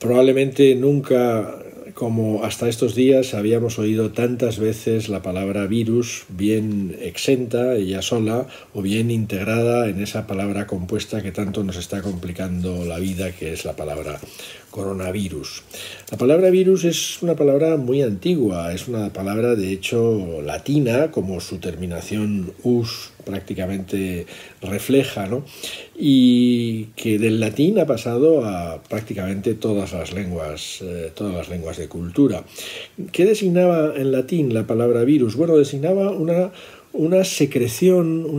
Probablemente nunca, como hasta estos días, habíamos oído tantas veces la palabra virus, bien exenta, ella sola, o bien integrada en esa palabra compuesta que tanto nos está complicando la vida, que es la palabra coronavirus. La palabra virus es una palabra muy antigua, es una palabra de hecho latina, como su terminación us prácticamente refleja, ¿no? Y que del latín ha pasado a prácticamente todas las lenguas de cultura. ¿Qué designaba en latín la palabra virus? Bueno, designaba una secreción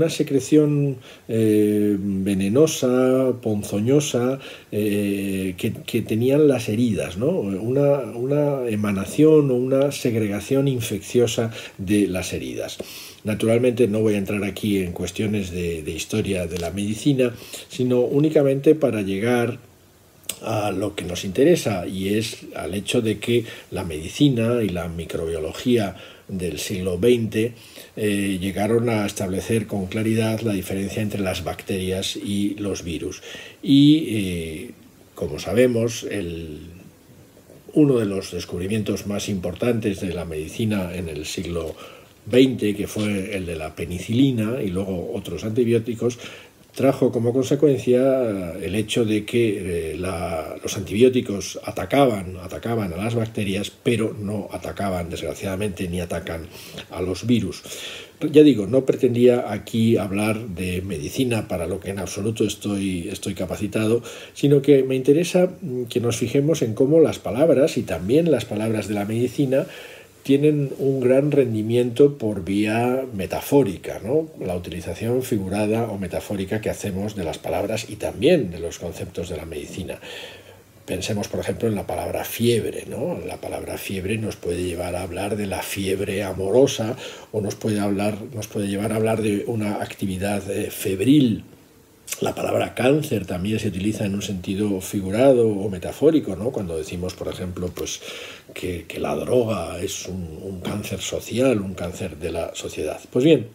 venenosa, ponzoñosa, que tenían las heridas, ¿no? Una emanación o una segregación infecciosa de las heridas. Naturalmente no voy a entrar aquí en cuestiones de historia de la medicina, sino únicamente para llegar a lo que nos interesa, y es al hecho de que la medicina y la microbiología del siglo XX llegaron a establecer con claridad la diferencia entre las bacterias y los virus. Y como sabemos, uno de los descubrimientos más importantes de la medicina en el siglo XX, que fue el de la penicilina y luego otros antibióticos, trajo como consecuencia el hecho de que los antibióticos atacaban a las bacterias, pero no atacaban, desgraciadamente, ni atacan a los virus. Ya digo, no pretendía aquí hablar de medicina, para lo que en absoluto estoy capacitado, sino que me interesa que nos fijemos en cómo las palabras, y también las palabras de la medicina, tienen un gran rendimiento por vía metafórica, ¿no? La utilización figurada o metafórica que hacemos de las palabras y también de los conceptos de la medicina. Pensemos, por ejemplo, en la palabra fiebre, ¿no? La palabra fiebre nos puede llevar a hablar de la fiebre amorosa, o nos puede llevar a hablar de una actividad febril. La palabra cáncer también se utiliza en un sentido figurado o metafórico, ¿no? Cuando decimos, por ejemplo, pues, que la droga es un cáncer social, un cáncer de la sociedad. Pues bien,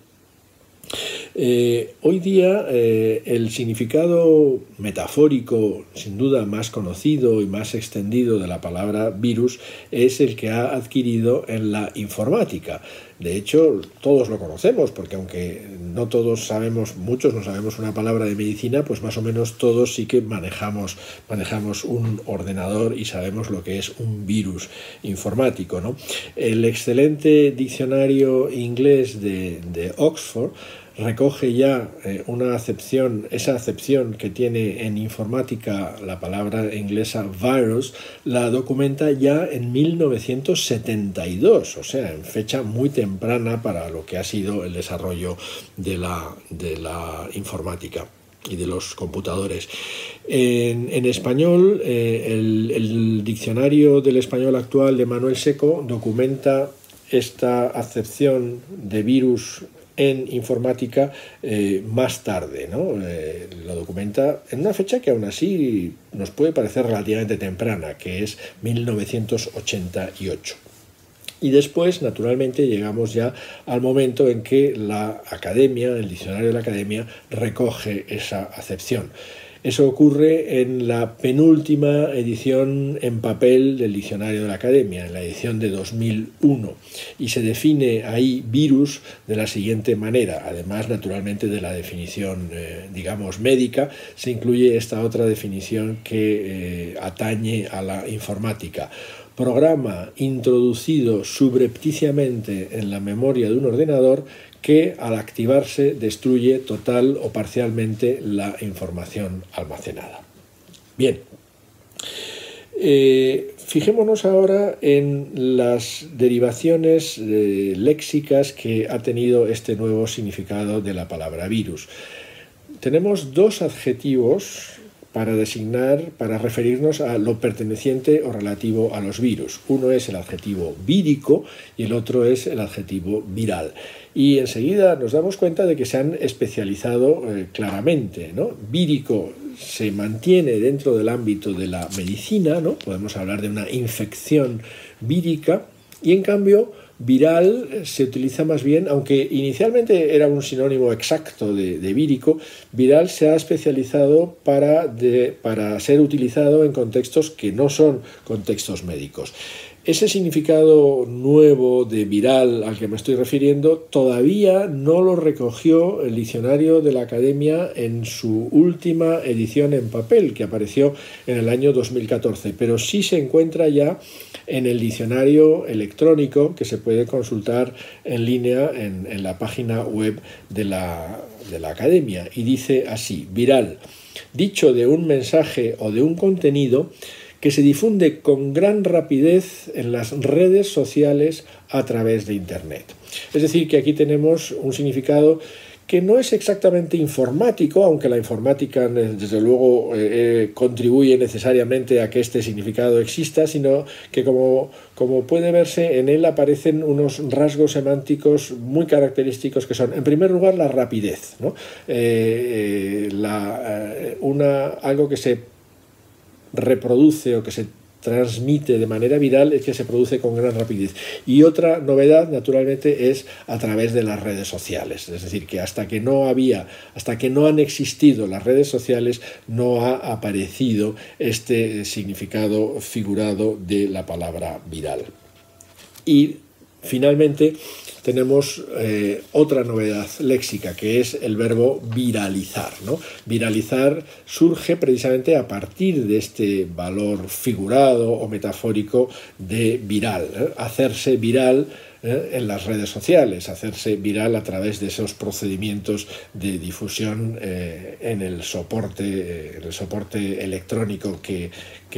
hoy día el significado metafórico, sin duda más conocido y más extendido de la palabra virus, es el que ha adquirido en la informática. De hecho, todos lo conocemos, porque aunque no todos sabemos, muchos no sabemos una palabra de medicina, pues más o menos todos sí que manejamos un ordenador y sabemos lo que es un virus informático, ¿no? El excelente diccionario inglés de Oxford recoge ya esa acepción que tiene en informática la palabra inglesa virus, la documenta ya en 1972, o sea, en fecha muy temprana para lo que ha sido el desarrollo de la informática y de los computadores. En español, el diccionario del español actual de Manuel Seco documenta esta acepción de virus en informática más tarde, ¿no? Lo documenta en una fecha que aún así nos puede parecer relativamente temprana, que es 1988. Y después, naturalmente, llegamos ya al momento en que la academia, el diccionario de la academia, recoge esa acepción. Eso ocurre en la penúltima edición en papel del diccionario de la academia, en la edición de 2001, y se define ahí virus de la siguiente manera. Además, naturalmente, de la definición, digamos, médica, se incluye esta otra definición que atañe a la informática. Programa introducido subrepticiamente en la memoria de un ordenador que al activarse destruye total o parcialmente la información almacenada. Bien, fijémonos ahora en las derivaciones léxicas que ha tenido este nuevo significado de la palabra virus. Tenemos dos adjetivos para referirnos a lo perteneciente o relativo a los virus. Uno es el adjetivo vírico y el otro es el adjetivo viral. Y enseguida nos damos cuenta de que se han especializado claramente, ¿no? Vírico se mantiene dentro del ámbito de la medicina, ¿no? Podemos hablar de una infección vírica, y en cambio Viral se utiliza más bien, aunque inicialmente era un sinónimo exacto de vírico, viral se ha especializado para ser utilizado en contextos que no son contextos médicos. Ese significado nuevo de viral al que me estoy refiriendo todavía no lo recogió el diccionario de la Academia en su última edición en papel, que apareció en el año 2014, pero sí se encuentra ya en el diccionario electrónico que se puede consultar en línea en la página web de la Academia. Y dice así: viral, dicho de un mensaje o de un contenido que se difunde con gran rapidez en las redes sociales a través de Internet. Es decir, que aquí tenemos un significado que no es exactamente informático, aunque la informática desde luego contribuye necesariamente a que este significado exista, sino que como puede verse, en él aparecen unos rasgos semánticos muy característicos que son, en primer lugar, la rapidez, ¿no? Algo que se reproduce o que se transmite de manera viral es que se produce con gran rapidez. Y otra novedad, naturalmente, es a través de las redes sociales. Es decir, que hasta que no han existido las redes sociales, no ha aparecido este significado figurado de la palabra viral. Y finalmente tenemos otra novedad léxica, que es el verbo viralizar, ¿no? Viralizar surge precisamente a partir de este valor figurado o metafórico de viral, hacerse viral en las redes sociales, hacerse viral a través de esos procedimientos de difusión en el soporte electrónico que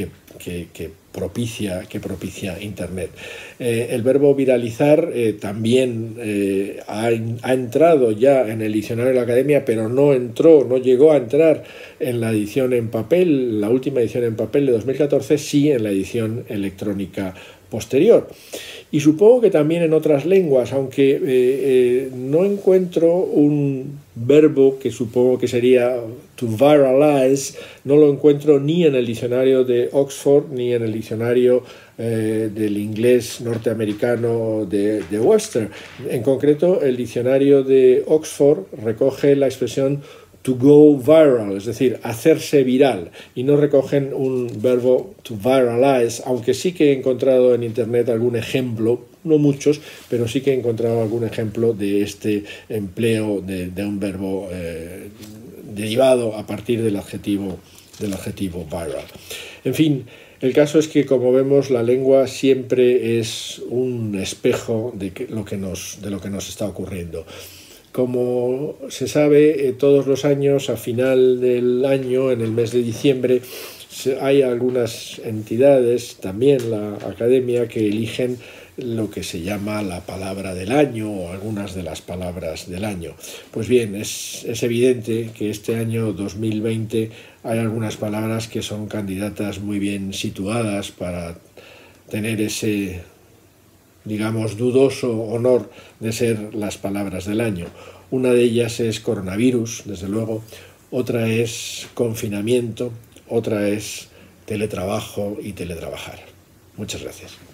propicia Internet. El verbo viralizar también ha entrado ya en el diccionario de la Academia, pero no llegó a entrar en la edición en papel, la última edición en papel de 2014, sí en la edición electrónica posterior. Y supongo que también en otras lenguas, aunque no encuentro un verbo que supongo que sería to viralize, no lo encuentro ni en el diccionario de Oxford ni en el diccionario del inglés norteamericano de Webster. En concreto, el diccionario de Oxford recoge la expresión to go viral, es decir, hacerse viral, y no recogen un verbo to viralize, aunque sí que he encontrado en Internet algún ejemplo, no muchos, pero sí que he encontrado algún ejemplo de este empleo de un verbo derivado a partir del adjetivo viral. En fin, el caso es que, como vemos, la lengua siempre es un espejo de lo que nos está ocurriendo. Como se sabe, todos los años, a final del año, en el mes de diciembre, hay algunas entidades, también la Academia, que eligen lo que se llama la palabra del año o algunas de las palabras del año. Pues bien, es evidente que este año 2020 hay algunas palabras que son candidatas muy bien situadas para tener ese, digamos, dudoso honor de ser las palabras del año. Una de ellas es coronavirus, desde luego, otra es confinamiento, otra es teletrabajo y teletrabajar. Muchas gracias.